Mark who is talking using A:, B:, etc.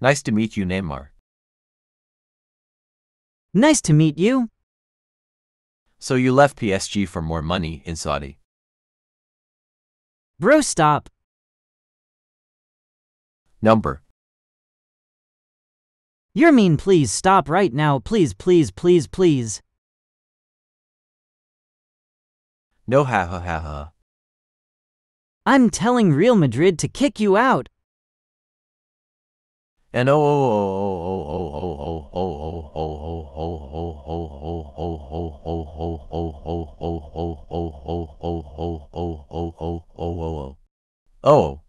A: Nice to meet you, Neymar.
B: Nice to meet you.
A: So you left PSG for more money in Saudi.
B: Bro, stop.
A: Number.
B: You're mean. Please stop right now. Please, please, please, please.
A: No, ha ha ha ha.
B: I'm telling Real Madrid to kick you out.
A: And oh.